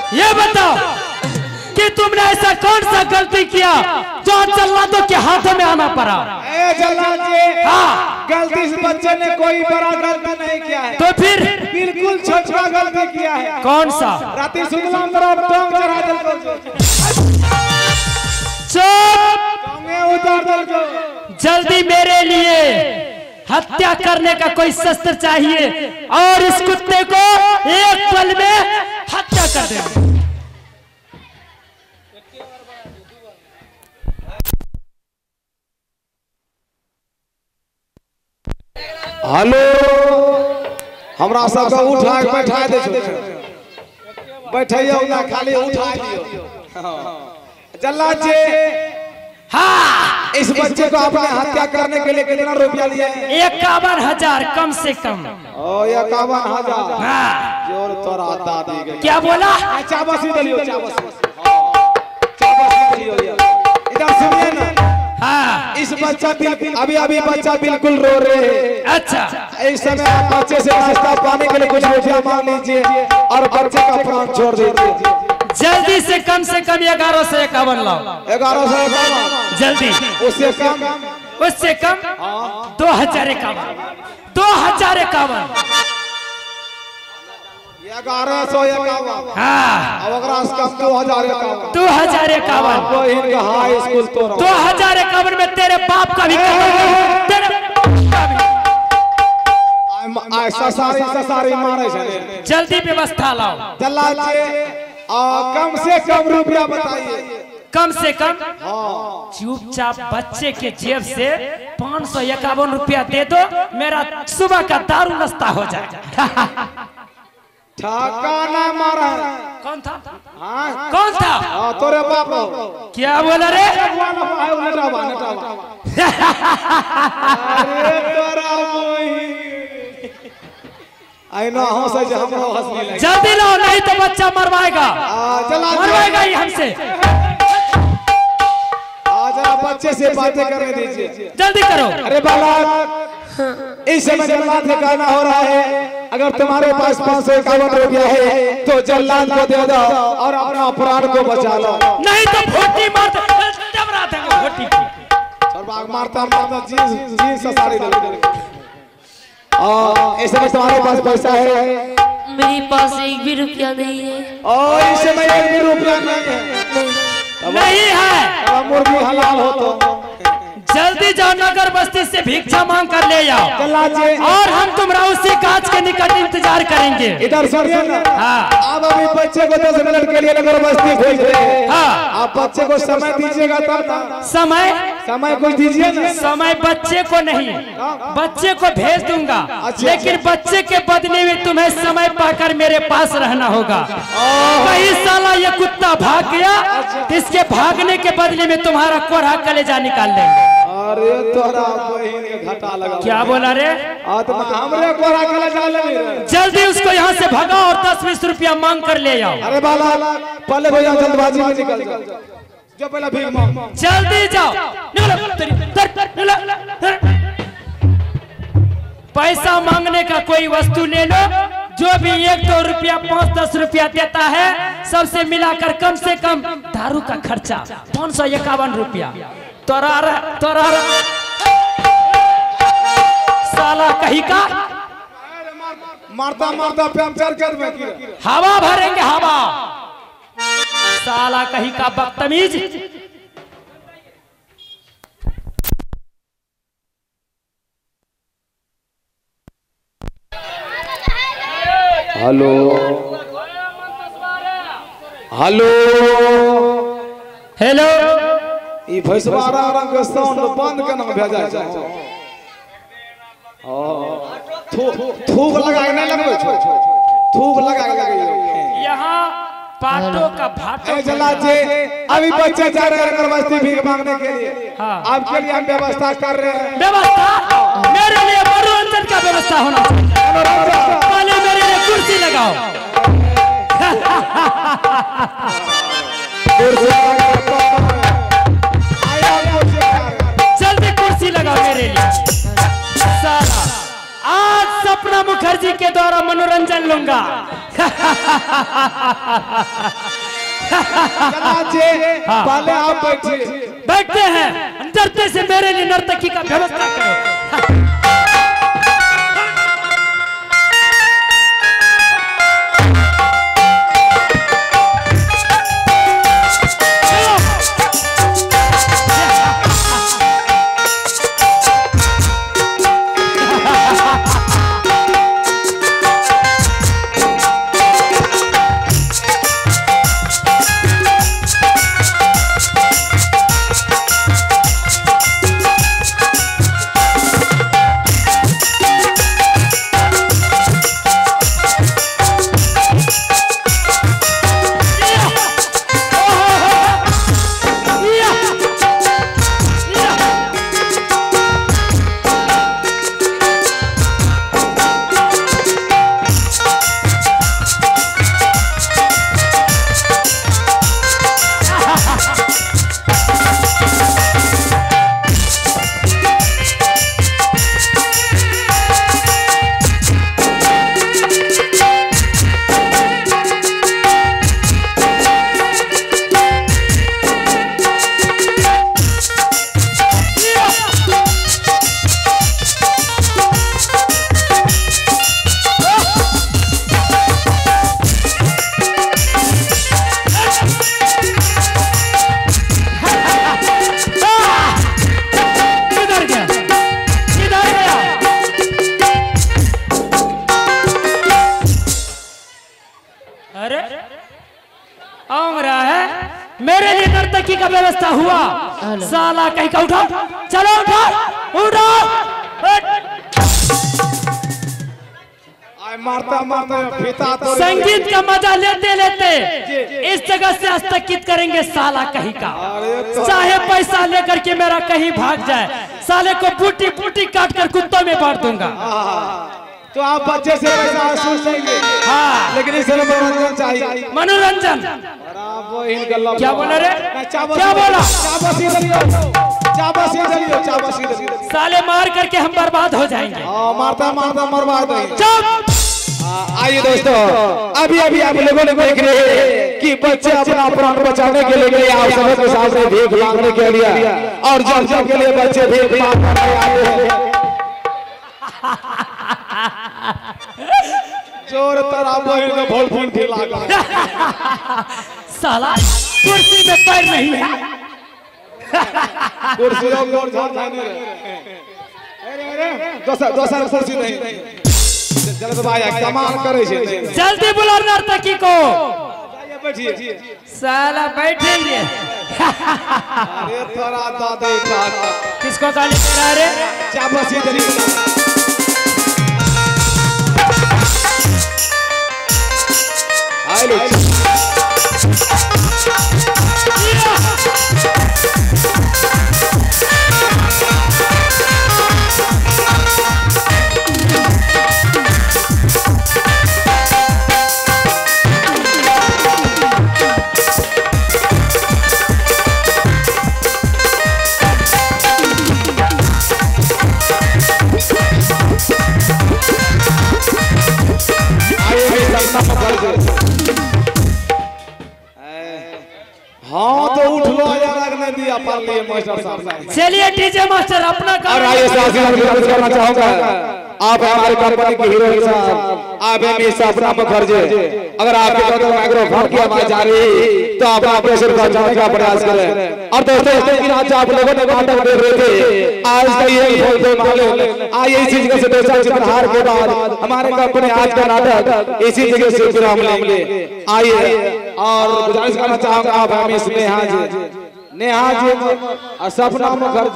ये बताओ कि तुमने ऐसा कौन सा गलती किया जो जल्लादों के हाथों में आना पड़ा? जल्लाद जी, हाँ, गलती इस बच्चे ने कोई बड़ा गलती नहीं किया है। तो फिर बिल्कुल छोटा गलती किया है। कौन सा? राती सुनला तरफ टोंग चढ़ा दिल चुप, उतार दिल। जल्दी मेरे लिए हत्या करने का कोई शस्त्र चाहिए और इस कुत्ते को एक पल में हत्या कर दे। हेलो, हमरा सबके उठा के बैठा दे छो, बैठैयो ना, खाली उठा दियो। जल्लाद जी, हाँ, इस बच्चे को आपने हत्या करने के लिए कितना रुपया दिया? 51,000 कम से कम। ओ 51,000। हाँ, जोर तोरा दादी के। क्या बोला? चाबस ही दलियो, चाबस ही दलियो। इधर सुनिए ना। हाँ, इस बच्चा अभी बच्चा बिल्कुल रो रहे हैं। अच्छा, इस समय आप बच्चे से नाश्ता पाने के लिए कुछ रुपया मांग लीजिए और बच्चे का प्राण छोड़ दीजिए। जल्दी से कम 1151 लाओ। 1151 जल्दी। उससे कम 2051। 2051। 1151। हाँ, अब अगर कम 2051। 2051। हाई स्कूल तो 2051 में तेरे बाप का भी तेरे ससारी मारे छे। जल्दी व्यवस्था लाओ। जल्लाद जी, कम से कम रुपया बताइए। कम से कम चुपचाप बच्चे के जेब से 551 रुपया दे दो, मेरा सुबह का दारू नाश्ता हो जाएगा। ठका ना मारा। कौन था? हाँ? कौन था? तोरे बाप। क्या बोला रे? नटावा। अरे तोरा आई ना हो से हमरो हंसने लगे। जल्दी लाओ, नहीं तो बच्चा मरवाएगा। मरवाएगा ही हमसे। जरा बच्चे से बातें करने दीजिए। जल्दी करो। अरे बालक, इस समय जल्लाद का गाना हो रहा है। अगर तुम्हारे पास 551 रुपया है तो जल्लाद को दे दो और अपना अपराध को बचा लो। नहीं तो फोटी मार देंगे। फोटी मारता जींस साड़ी इस समय तुम्हारे पास पैसा है? मेरे पास एक भी रुपया नहीं है। और इस समय एक भी रुपया नहीं है। मुर्गी हलाल हो तो जल्दी जाओ, नगर बस्ती से भिक्षा मांग कर ले जाओ और हम तुम्हारा उसी कांच के निकट इंतजार करेंगे। इधर सुनिए ना। हाँ, आप अभी बच्चे को 10 मिनट के लिए नगर बस्ती भेज रहे हैं। हाँ, आप बच्चे को समय दीजिएगा तब ना। समय कुछ दीजिए ना। समय बच्चे को नहीं, बच्चे को भेज दूंगा, लेकिन बच्चे के बदले में तुम्हें समय पाकर मेरे पास रहना होगा। कहीं साला ये कुत्ता भाग गया, इसके भागने के बदले में तुम्हारा कोढ़ा कलेजा निकाल लेंगे। अरे तोरा बहिन के घाटा लगा। क्या बोला रे? हमरे कोढ़ा कलेजा ले। जल्दी उसको यहाँ से भगाओ और 10-20 रुपया मांग कर ले आओ। अरे बाला, पहले भैया जल्दबाजी में निकल जो पहला भीख मांग। जल्दी जाओ, पैसा मांगने का कोई वस्तु ले लो, जो भी 1-2 रुपया 5-10 रुपया देता है, सबसे मिलाकर कम से कम दारू का खर्चा 551 रुपया। तोरा साला कहीं का मारता पंचर कर में हवा भरेंगे, हवा। साला कहीं का बदतमीज। हेलो हेलो, ई भैंसवारा रंग के साउंड बंद केना भेजा छै? थूक लगा के नहीं लगबै छो? थूक लगा के लगैयो। यहाँ पाटो का भाटो। जल्लाद जी, अभी बच्चे जा रहे हैं नगरबस्ती भीख मांगने के लिए। हाँ, आपके लिए हम व्यवस्था कर रहे हैं। व्यवस्था? मेरे लिए मनोरंजन का व्यवस्था होना चाहिए। पहले मेरे लिए कुर्सी लगाओ। जल्दी कुर्सी लगाओ मेरे लिए। साला आज सपना मुखर्जी के द्वारा मनोरंजन लूंगा। पहले आप बैठिए। बैठते हैं, डरते से मेरे लिए नर्तकी का व्यवस्था करो। मेरे लिए नर्तकी का व्यवस्था हुआ। साला कहीं का उठा, चलो उठा उठा। मारता मारता तो संगीत का मजा लेते लेते इस जगह से हस्तक्षेप करेंगे। साला कहीं का चाहे पैसा लेकर के मेरा कहीं भाग जाए, साले को बूटी बूटी काट कर कुत्तों में बांट दूंगा। तो आप बच्चे से पैसा वसूल लेंगे। हाँ, लेकिन इसे मनोरंजन चाहिए। मनोरंजन क्या बोला रे? क्या बोला? साले मार करके हम बर्बाद हो जाएंगे। मारता मारता बर्बाद हो। चुप। आइए दोस्तों, अभी अभी आप लोगों ने देख रहे हैं कि बच्चे अपना प्राण बचाने के लिए आप सबके सामने भीख मांगने के लिए और जब के लिए बच्चे भीख मांगने आते हैं। जोर तराबो है भोल फूल खिला। साला कुर्सी में पैर नहीं है। कुर्सी लोग झाड़ जाने रे। दोसर कुर्सी नहीं। जल्दी भाई कमाल करे छे। जल्दी बुला नर्तकी को। बैठिए। साला बैठेंगे। अरे थोड़ा दादे चाचा। किसको गाली दे रहा है रे? चाबसी जल्दी। आइलो। हाँ तो उठ लो यार, रखने दिया पाल लिए मास्टर साहब। चलिए डीजे मास्टर अपना काम। और आइए आशीर्वाद करना चाहूंगा। आप हमारे कंपनी के हीरो हैं साहब। आप हैं मिस सपना मुखर्जी। अगर आपके पास माइक्रोफोन की आवाज जा रही तो आप अपने सिर पर जाने का प्रयास करें। और दोस्तों इस दिन आज आप लोगों ने नाटक देख रहे थे, आज का ये बोलते मालूम। आइए इसी जगह से दो चार चित्रहार के बाद हमारे कंपनी आज का नाटक इसी जगह से विराम लेंगे। आइए और गुजारिश करना चाहूंगा आप हमें नेहा जी और सपना मुखर्जी।